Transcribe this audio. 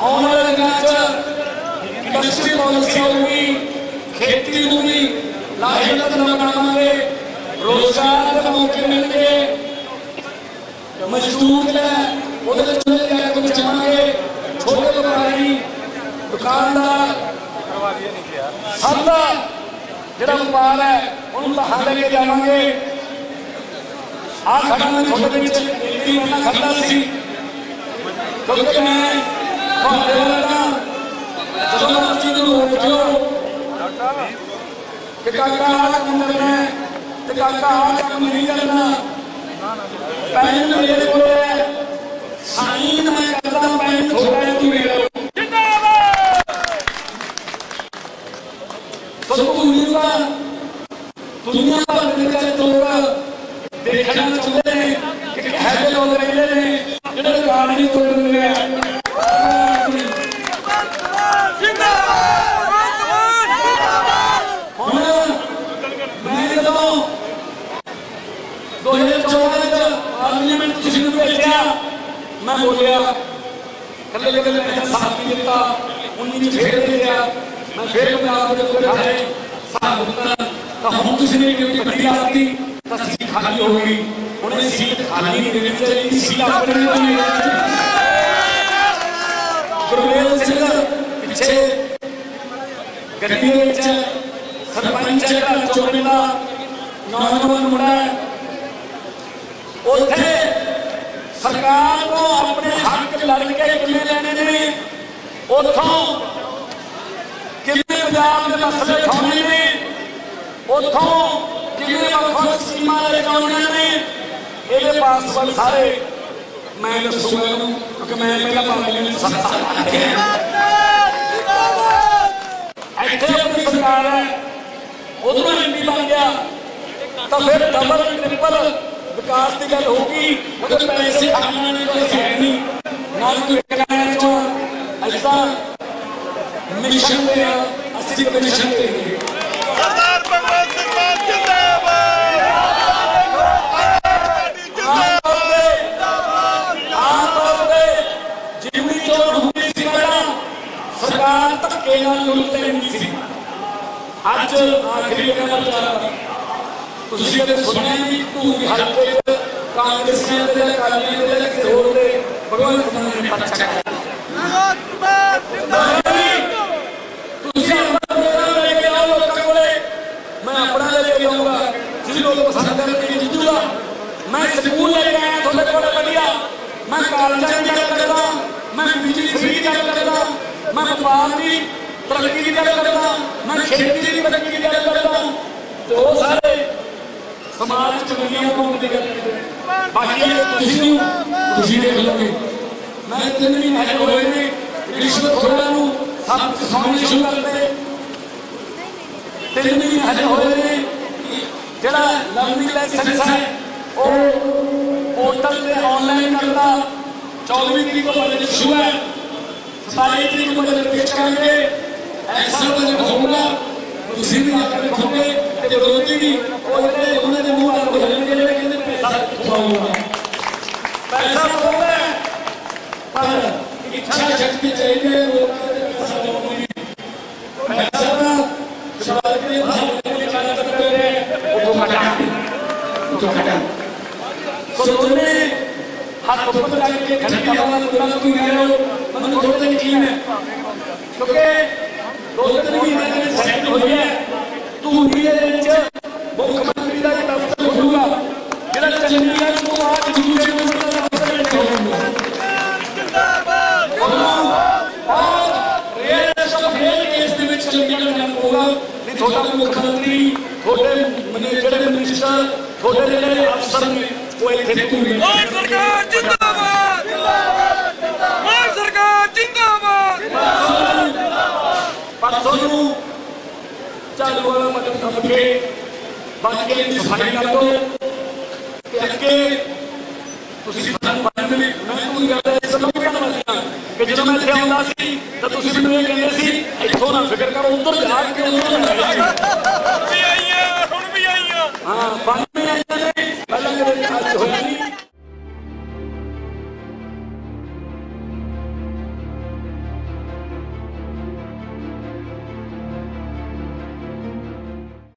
आने वाले दिनों इंडस्ट्री पॉलिसी होगी, खेती होगी, लाहेवंद बनावांगे, रोजगार के मौके मिलेंगे, मजदूर बचावांगे, छोटे व्यापारी दुकानदार सबका जिहड़ा व्यापार है उन्होंने बाहर लेके जावांगे। आ खड़ा मैं थोड़े विच मैं खड़ा सी क्योंकि मैं तुहाडे वर्गा जदों मर्जी नूं उठो कि काका आ काम करना है ते काका आ काम नहीं करना, पैन मेरे कोल है, साइन मैं करदा, पैन छोटा है तू ले लो। दुनिया भर के लोग देखना चाहते हैं कि ऐसे लोग रहते हैं जो रिकॉर्ड नहीं तोड़ रहे हैं। मैं जब 2014 पार्लियामेंट किसी ने भेजा, मैं बोलिया कल मैं साथ नहीं देता, 19 फिर दिया, मैं फिर पंजाब के उठाए साथ देता तो हम किसी ने बड़ी आती तो सीट खाली हो गई, उन्हें सीट खाली नहीं देनी चाहिए, सीट अपने गुरमेल सिंह पिछे गड्डी सरपंच चुने का नौजवान मुंडा उथे सरकार को अपने हक लड़के किमें लेने ने, उतों किमें पंजाब के मसले उठाने ने, उतों किमें वख-वख स्कीमां लेके आउणियां ने, इहदे पासवर्ड सारे मैं दसूंगा क्योंकि मैं पहला पार्लियामेंट इत्थे अपनी सरकार है, उधरों एमपी बन गया तो फिर डबल ट्रिपल विकास की गल होगी, पैसे खाने को है नहीं ना कोई ऐसा मिशन पे असली मिशन पे सरदार भगवंत मान जिंदाबाद जिम्मी चोर हुई सी सरकार धक्के नाल लुट लेनी सी। अज आखिरी तुसीं कदे सुनिया भी धूरी हल्के कांग्रेसियां ते अकालियां ते किसे होर दे भगवंत मान ने पर्चा कराया। तुसीं अपना प्रोग्राम लेके आओ लोकां कोले, मैं अपना लेके आऊंगा, जिस लोग पसंद करके जितूगा। मैं स्कूल लेके आया थोड़े कोले बढ़िया, मैं कॉलेजां दी गल करदा, मैं बिजली फ्री दी गल करदा, मैं व्यापार की तरक्की की गल करदा, मैं खेती की तरक्की की गल करदा, तो सारे समाज च दुनिया कौन दी गल करदे। बाकी तुसीं देख लोगे मैं 3 महीने होए ने रिश्वतखोरां नूं सब सिखाउणे शुरू करते, 3 महीने होए ने जिहड़ा लर्निंग लाइसेंस है वो पोर्टल ते ऑनलाइन करदा। 14 तरीक को बजट शुरू है, 27 तरीक को बजट पेश करेंगे, ऐसा बजट होगा तुसीं भी आकर देखोगे ते विरोधी भी उन्होंने मुंह आग बदलने के लिए पैसा पैसा होगा पर इच्छा शक्ति चाहिए। पैसा शुरुआत के भाव में जाना करते हैं वो घटा तो तुमने हाथ ऊपर जाके घंटा वाला तुरंत कोई कह रहे हो मतलब थोड़ा सा यकीन है क्योंकि 2-3 महीने सेट हो गया तू ये मुख्यमंत्री का दफ्तर खुलूगा जिला चंडीगढ़ को आज दूसरे दफ्तर में होगा और रेल केस के विच चंडीगढ़ में होगा नहीं थोड़ा मुख्यमंत्री थोड़े मैनेजर मिनिस्टर थोड़े जिले अफसर में वो इत्थे सरकार जिंदाबाद जिंदाबाद सरकार जिंदाबाद परसों चालू वाला मतलब दब के बाकी की सफाई कर दो कि अगे तुसीं बंद में मैं कोई गल समझ करन वाली हां कि जदों मैं इत्थे आउंदा सी तां तुसीं मैनूं इह कहंदे सी इत्थों ना फिकर करो उधर जा के उधर